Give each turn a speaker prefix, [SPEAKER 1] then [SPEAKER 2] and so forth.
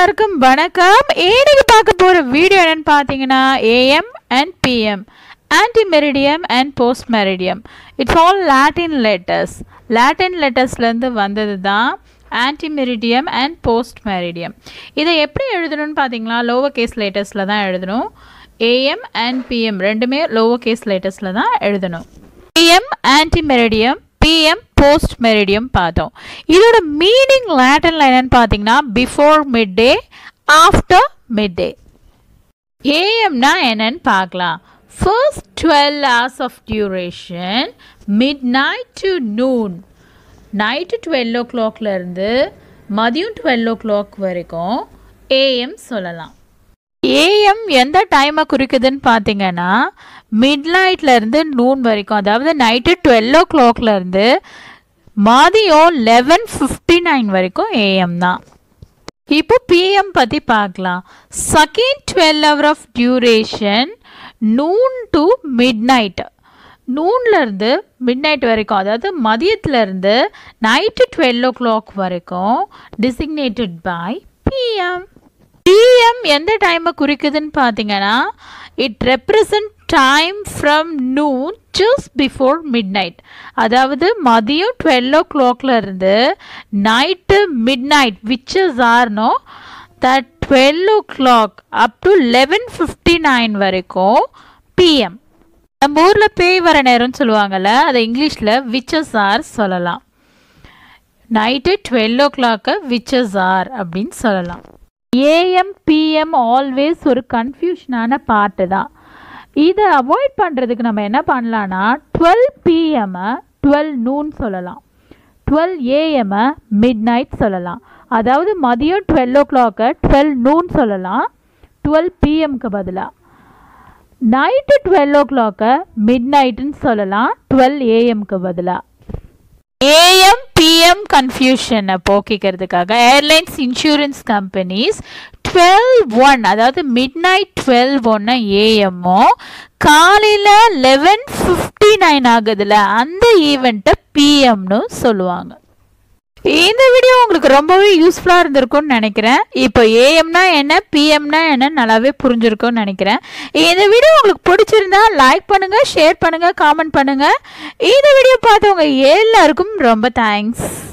[SPEAKER 1] எல்லாருக்கும் வணக்கம். இன்னைக்கு பார்க்க போற வீடியோ என்னன்னு பாத்தீங்கன்னா AM and PM, antimeridiem and postmeridiem. It's all Latin letters. Latin lettersல இருந்து வந்தது தான் antimeridiem and postmeridiem. இதை எப்படி எழுதணும்னு பாத்தீங்கன்னா லோவர் கேஸ் லெட்டர்ஸ்ல தான் எழுதணும். AM and PM ரெண்டுமே லோவர் கேஸ் லெட்டர்ஸ்ல தான் எழுதணும். AM antimeridiem, PM postmeridiem பார்த்தோம். இதோட மீனிங் லாட்டின்ல என்னன்னு பார்த்தீங்கன்னா before mid day, after mid day. ஏஎம்னா என்னன்னு பார்க்கலாம். First 12 hours of duration, midnight to noon. Night 12 o'clockல இருந்து மதியம் 12 o'clock வரைக்கும் ஏஎம் சொல்லலாம். ஏஎம் எந்த டைமை குறிக்குதுன்னு பார்த்தீங்கன்னா மிட்நைட்ல இருந்து நூன் வரைக்கும், அதாவது நைட்டு 12 o'clockல இருந்து மதியம் 11:59 வரைக்கும் ஏஎம் தான். இப்போ பிஎம் பற்றி பார்க்கலாம். Second 12 hour of duration, noon to midnight. நூன்லேருந்து மிட்நைட் வரைக்கும், அதாவது மதியத்துலேருந்து நைட்டு 12 o'clock வரைக்கும் டிசிக்னேட்டட் பை பிஎம். பிஎம் எந்த டைமை குறிக்குதுன்னு பார்த்தீங்கன்னா it represent time from noon just before midnight, அதாவது மதியம் 12 o'clockல இருந்து night midnight which is are no that 12 o'clock up to 11:59 வரைக்கும் பிஎம். நம்ம ஊரில் பேய் வர நேரம்னு சொல்லுவாங்கள்ல, அதை இங்கிலீஷில் விச்சஸ் ஆர் சொல்லலாம். நைட்டு 12 o'clock விச்சஸ் ஆர் அப்படின்னு சொல்லலாம். ஏஎம் பிஎம் ஆல்வேஸ் ஒரு கன்ஃபியூஷனான பார்ட்டு தான். இதை அவாய்ட் பண்ணுறதுக்கு நம்ம என்ன பண்ணலான்னா 12 PM 12 noon சொல்லலாம், 12 AM மிட்நைட் சொல்லலாம். அதாவது மதியம் 12 o'clock 12 noon சொல்லலாம் 12 PMக்கு பதிலாக. நைட்டு 12 o'clock மிட்நைட்டுன்னு சொல்லலாம் 12 AMக்கு பதிலாக. ஏஎம் பிஎம் கன்ஃபியூஷனை போக்கிக்கிறதுக்காக ஏர்லைன்ஸ் இன்சூரன்ஸ் கம்பெனிஸ் 12:01 அதாவது மிட்நைட் 12:01 ஏஎம்மோ காலையில் 11:59 ஆகுதுல அந்த ஈவெண்ட்டை பிஎம்னு சொல்லுவாங்க. இந்த வீடியோ உங்களுக்கு ரொம்பவே யூஸ்ஃபுல்லாக இருந்திருக்கும்னு நினைக்கிறேன். இப்போ ஏஎம்னா என்ன, பிஎம்னா என்ன நல்லாவே புரிஞ்சிருக்கும்னு நினைக்கிறேன். இந்த வீடியோ உங்களுக்கு பிடிச்சிருந்தா லைக் பண்ணுங்கள், ஷேர் பண்ணுங்கள், காமெண்ட் பண்ணுங்கள். இந்த வீடியோ பார்த்தவங்க எல்லாருக்கும் ரொம்ப தேங்க்ஸ்.